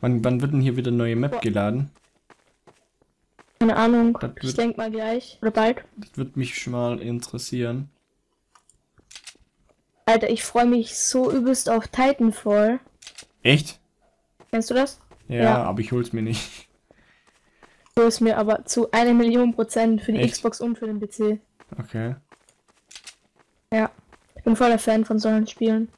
Wann wird denn hier wieder eine neue Map geladen? Keine Ahnung. Das Ich wird- denke mal gleich. Oder bald. Das würde mich schon mal interessieren. Alter, ich freue mich so übelst auf Titanfall. Echt? Kennst du das? Ja, Ja. aber ich hol's mir nicht. So ist mir aber zu 1.000.000% für die Echt? Xbox und für den PC. Okay. Ja. Ich bin voller Fan von solchen Spielen.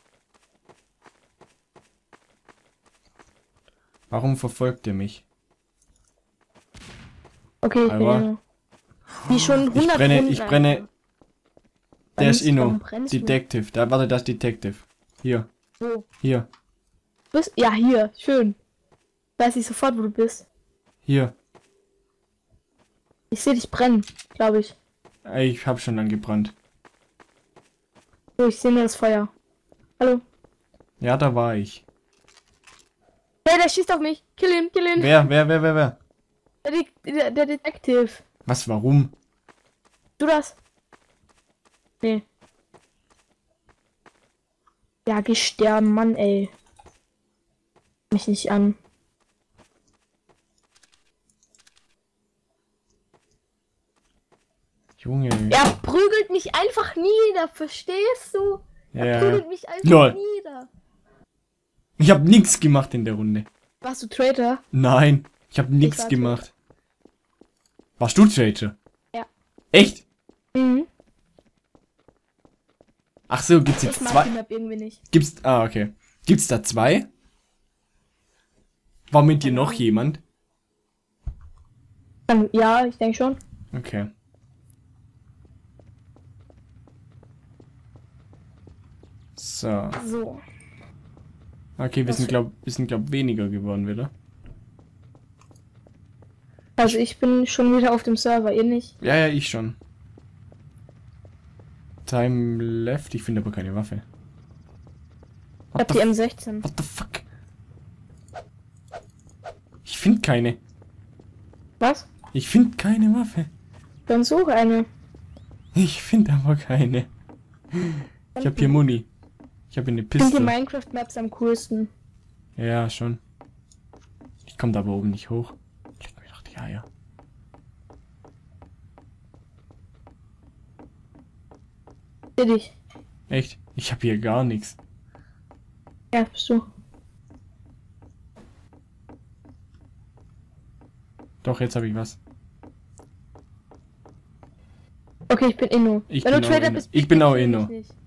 Warum verfolgt ihr mich? Okay, ich bin Aber- Inno. Wie schon 100 Ich brenne. Alter. Der ist Inno. Warum brennst du? Detective. Warte, das ist Detective. Hier. Wo? Hier. Bist? Ja, hier. Schön. Weiß ich sofort, wo du bist. Hier. Ich sehe dich brennen, glaube ich. Ich hab schon angebrannt. So, ich sehe nur das Feuer. Hallo. Ja, da war ich. Hey, der schießt auf mich. Kill ihn, kill ihn. Wer? Der Detective. Was, warum? Du das? Nee. Ja, geh sterben, Mann, ey. Mich nicht an. Junge. Er prügelt mich einfach nieder, verstehst du? Er Ja. prügelt mich einfach Lol. nieder. Ich hab nichts gemacht in der Runde. Warst du Traitor? Nein. Ich hab nichts war gemacht. Warst du Trader? Ja. Echt? Mhm. Ach so, gibt's Ich jetzt mag zwei? die Map irgendwie nicht. Okay. Gibt's da zwei? War mit dir noch jemand? Ja, ich denke schon. Okay. So. So. Okay, wir sind glaub weniger geworden wieder. Also ich bin schon wieder auf dem Server, ihr nicht. Ja, ich schon. Time left, ich finde aber keine Waffe. Ich hab die M16. What the fuck? Ich finde keine. Was? Ich finde keine Waffe. Dann suche eine. Ich finde aber keine. Ich habe hier Muni. Ich habe hier eine Ich finde die Pistole. Minecraft-Maps am coolsten. Ja, schon. Ich komme da aber oben nicht hoch. Leg mir doch die Eier. Seh dich. Echt? Ich habe hier gar nichts. Ja, bist du. Doch, jetzt habe ich was. Okay, ich bin Inno. Ich Wenn bin du auch Trader Inno. bist, Ich bin auch kill mich Inno. nicht.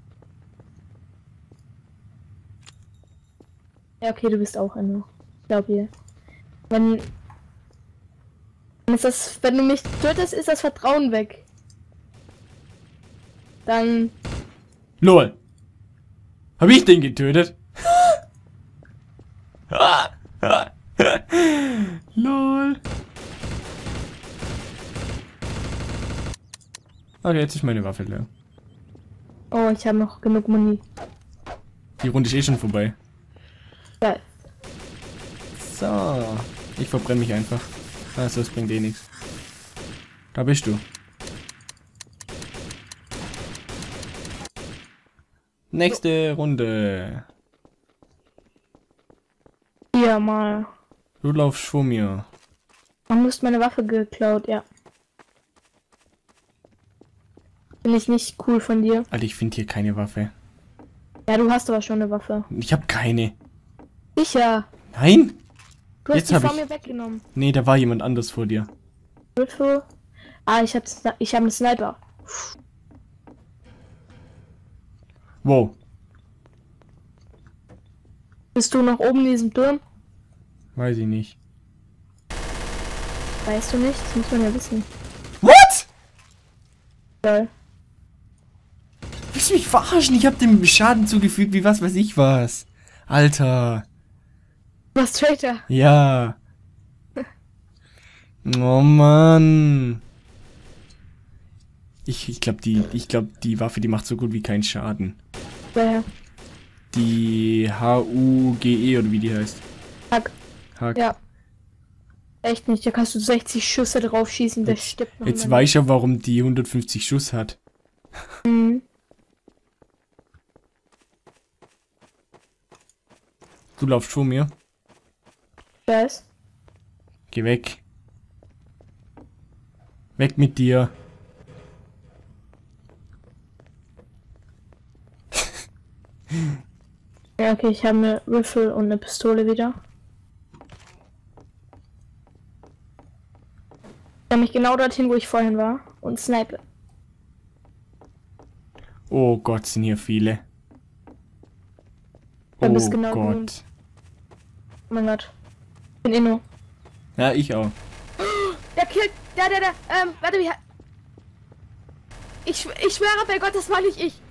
Ja, okay, du bist auch Inno. Ich glaube hier. Wenn du mich tötest, ist das Vertrauen weg. Dann. LOL. Hab ich den getötet? LOL. Okay, jetzt ist meine Waffe leer. Oh, ich habe noch genug Muni. Die Runde ist eh schon vorbei. Ja. So. Ich verbrenne mich einfach. Also, das bringt eh nichts. Da bist du. Nächste Runde. Hier mal. Du laufst vor mir. Man muss meine Waffe geklaut, ja. Finde ich nicht cool von dir. Alter, ich finde hier keine Waffe. Ja, du hast aber schon eine Waffe. Ich habe keine. Sicher. Nein? Du hast Jetzt die hab von ich- mir weggenommen. Nee, da war jemand anders vor dir. Hilfe. Ah, ich hab einen Sniper. Wow. Bist du noch oben in diesem Turm? Weiß ich nicht. Weißt du nicht? Das muss man ja wissen. What? Geil. Willst du mich verarschen? Ich hab dem Schaden zugefügt, wie was weiß ich was. Alter. Was Traitor? Ja. Oh Mann. Ich glaube die Waffe, die macht so gut wie keinen Schaden. Wer? Die HUGE oder wie die heißt. Hack. Hack. Ja. Echt nicht. Da kannst du 60 Schüsse drauf schießen, der stirbt noch. Jetzt weiß ich ja, warum die 150 Schuss hat. Mhm. Du laufst vor mir. Was? Geh weg. Weg mit dir. Ja, okay, ich habe eine Riffel und eine Pistole wieder. Ich habe mich genau dorthin, wo ich vorhin war und snipe. Oh Gott, sind hier viele. Da Oh bist genau du. Gott. Oh mein Gott. Ich bin Inno. Ja, ich auch. Der killt. Warte, wie. Ich schwöre bei Gott, das war nicht ich.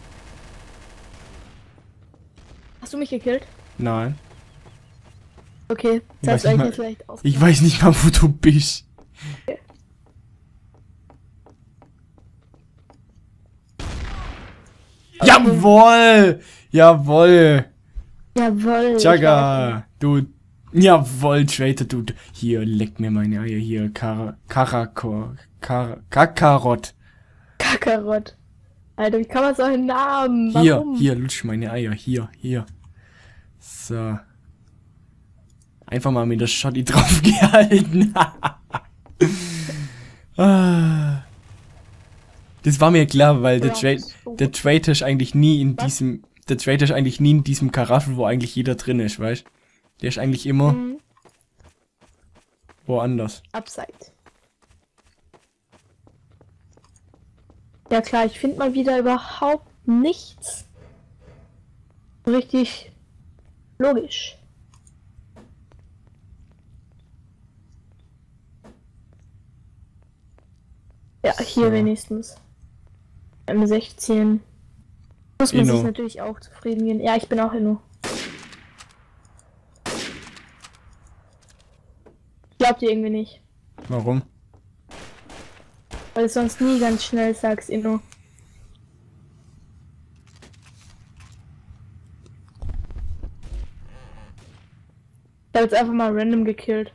Hast du mich gekillt? Nein. Okay, Ich das weiß heißt nicht euch mal- jetzt vielleicht auf. Ich weiß nicht mal, wo du bist. Jawohl! Jawohl! Jawohl. Jagger! Du. Jawohl, Traitor, du. Hier, leck mir meine Eier. Hier, Kakarott. Kakarott. Alter, wie kann man so einen Namen? Hier, Warum? hier, lutsch meine Eier. Hier. So. Einfach mal mit der Schotti drauf gehalten. Ah. Das war mir klar, weil der Traitor ist eigentlich nie in diesem. Der Traitor ist eigentlich nie in diesem Karaffel, wo eigentlich jeder drin ist, weißt? Der ist eigentlich immer woanders. Upside. Ja klar, ich finde mal wieder überhaupt nichts. So richtig logisch. Ja, hier So. wenigstens. M16. Muss man Inno. sich natürlich auch zufrieden gehen. Ja, ich bin auch Inno. Glaubt ihr irgendwie nicht. Warum? Weil du sonst nie ganz schnell sagst, Inno. Ich hab jetzt einfach mal random gekillt.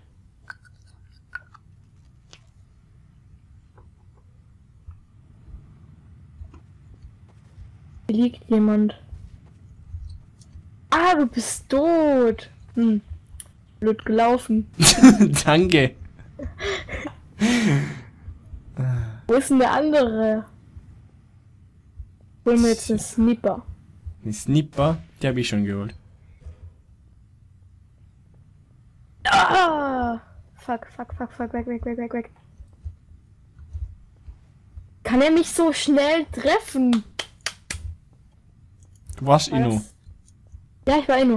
Hier liegt jemand. Ah, du bist tot. Blöd gelaufen. Danke. Wo ist denn der andere? Hol mir jetzt einen Sniper. Ein Sniper, der habe ich schon geholt. Ah! Fuck, weg. Kann er mich so schnell treffen? Du warst War Inno. das- Ja, ich war Inno.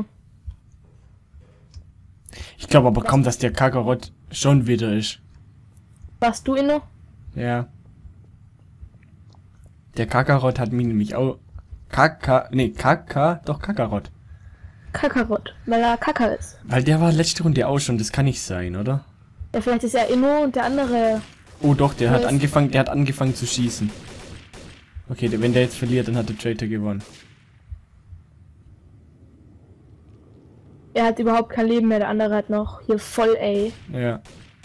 Ich glaube aber kaum, dass der Kakarott schon wieder ist. Warst du Inno? Ja. Der Kakarott hat mich nämlich auch. Kakarott. Kakarott, weil er Kaka ist. Weil der war letzte Runde auch schon, das kann nicht sein, oder? Ja, vielleicht ist er Inno und der andere. Oh doch, der hat Wer ist- angefangen zu schießen. Okay, wenn der jetzt verliert, dann hat der Traitor gewonnen. Er hat überhaupt kein Leben mehr, der andere hat noch hier voll A. Ja.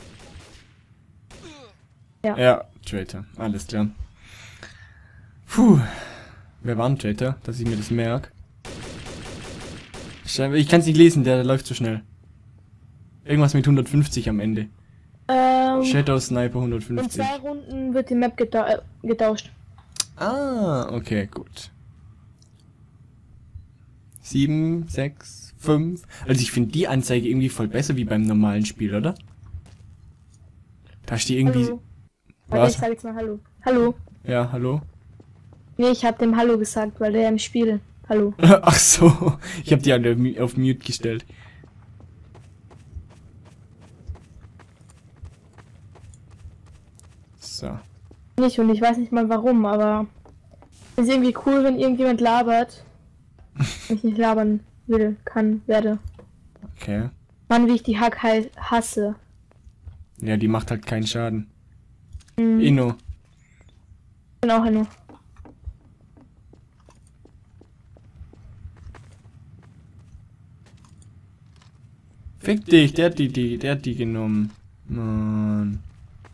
Ja. Ja, Traitor, alles klar. Puh. Wer war ein Traitor, dass ich mir das merke? Ich kann es nicht lesen, der läuft zu schnell. Irgendwas mit 150 am Ende. Shadow Sniper In 150. 2 Runden wird die Map getauscht. Ah, okay, gut. 7, 6, 5. Also ich finde die Anzeige irgendwie voll besser wie beim normalen Spiel, oder? Da steht irgendwie... Hallo. Warte, Was? ich sag jetzt mal Hallo. Hallo. Ja, hallo? Nee, ich hab dem Hallo gesagt, weil der im Spiel. Hallo. Ach so, ich habe die alle auf Mute gestellt. So. Nicht und ich weiß nicht mal warum, aber ist irgendwie cool, wenn irgendjemand labert. Wenn ich nicht labern will, kann, werde. Okay. Mann, wie ich die Hack hasse. Ja, die macht halt keinen Schaden. Ich Inno. bin auch Inno. Fick dich, der hat die genommen. Mann.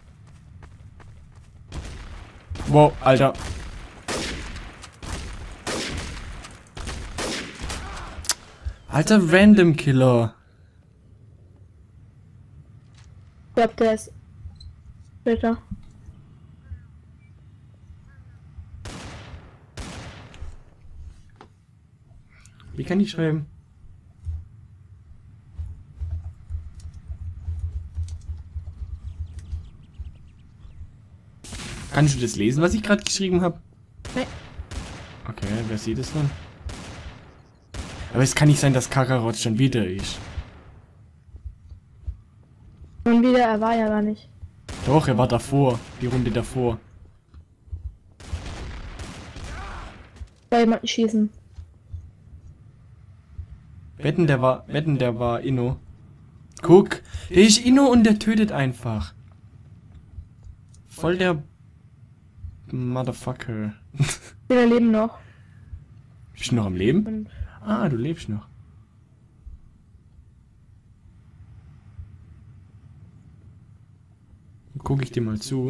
Wow, Alter. Alter Random Killer. glaube, der ist Traitor. Wie kann ich schreiben? Kannst du das lesen, was ich gerade geschrieben habe? Nee. Okay, wer sieht es dann? Aber es kann nicht sein, dass Kakarot schon wieder ist. Und wieder, er war ja gar nicht. Doch, er war davor. Die Runde davor. Bei jemanden schießen. Wetten, der war Inno. Guck, der ist Inno und der tötet einfach. Voll der Motherfucker. Wir leben noch. Bist du noch am Leben? Und Ah, du lebst noch. Guck ich dir mal zu.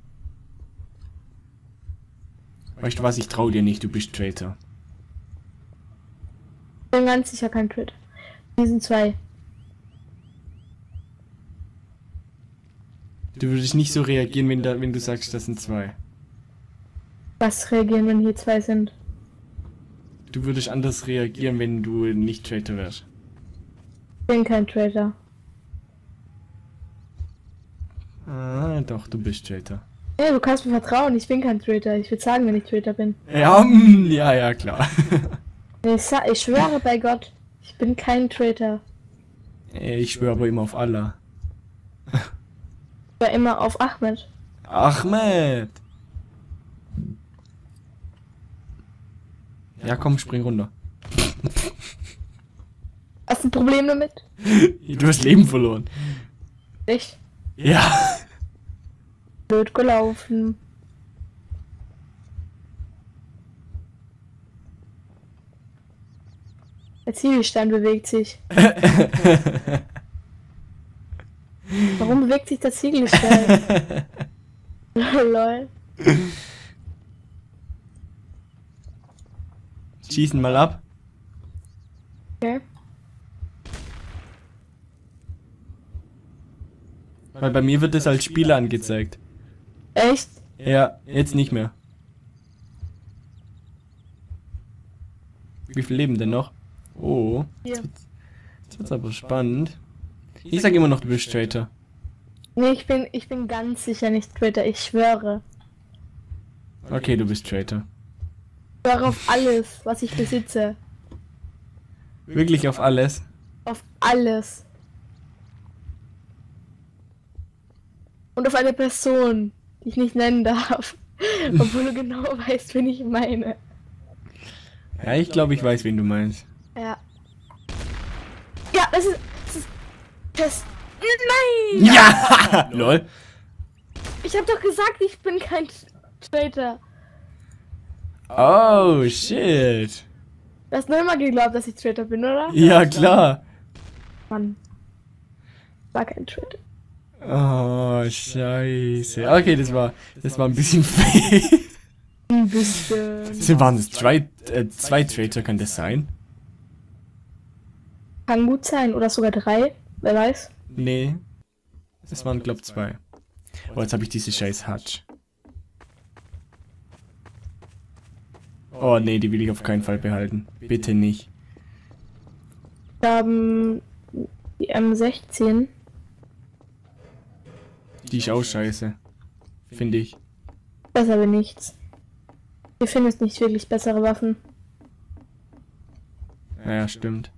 Weißt du was, ich trau dir nicht, du bist Traitor. ich bin ganz sicher kein Traitor. Die sind 2. Du würdest nicht so reagieren, wenn du sagst, das sind 2. Was reagieren, wenn hier 2 sind? Du würdest anders reagieren, wenn du nicht Traitor wärst. Ich bin kein Traitor. Ah, doch, du bist Traitor. Ja, du kannst mir vertrauen, ich bin kein Traitor. Ich würde sagen, wenn ich Traitor bin. Ja, ja, klar. Ich schwöre bei Gott, ich bin kein Traitor. Ich schwöre aber immer auf Allah. Ich war immer auf Ahmed. Ahmed! Ja, komm, spring runter. Hast du ein Problem damit? Du hast Leben verloren. Echt? Ja. Blöd gelaufen. Der Ziegelstein bewegt sich. Warum bewegt sich der Ziegelstein? Lol. Schießen mal ab. Okay. Weil bei mir wird es als Spieler angezeigt. Echt? Ja, jetzt nicht mehr. Wie viel leben denn noch? Oh. Hier. Jetzt wird's aber spannend. Ich sag immer noch, du bist Traitor. Nee, ich bin ganz sicher nicht Traitor, ich schwöre. Okay, du bist Traitor. Ich schwöre auf alles, was ich besitze. Wirklich auf alles. Auf alles. Und auf eine Person, die ich nicht nennen darf. Obwohl du genau weißt, wen ich meine. Ja, ich glaube, ich weiß, wen du meinst. Ja. Ja, das ist Test. Nein! Ja! Lol. Ich hab doch gesagt, ich bin kein Traitor. Oh, shit. Du hast nur immer geglaubt, dass ich Traitor bin, oder? Ja, klar. Mann. War kein Traitor. Oh, scheiße. Okay, das war ein bisschen fail. Ein bisschen. Waren es zwei Traitor, kann das sein? Kann gut sein. Oder sogar 3. Wer weiß. Nee. Das waren, glaub 2. Oh, jetzt habe ich diese scheiß Hutch. Oh, nee, die will ich auf keinen Fall behalten. Bitte nicht. Wir haben die M16. Die ist auch scheiße. Finde ich. Besser wie nichts. Wir finden nicht wirklich bessere Waffen. Ja, stimmt.